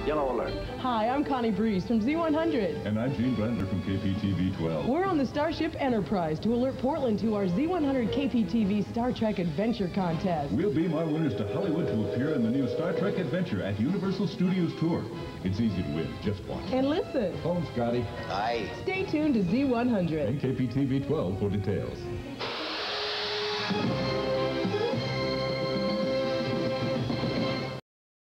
Yellow alert. Hi, I'm Connie Breeze from Z100. And I'm Gene Brandler from KPTV 12. We're on the Starship Enterprise to alert Portland to our Z100 KPTV Star Trek Adventure Contest. We'll beam our winners to Hollywood to appear in the new Star Trek Adventure at Universal Studios Tour. It's easy to win. Just watch. And listen. Home, Scotty. Aye. Stay tuned to Z100. And KPTV 12 for details.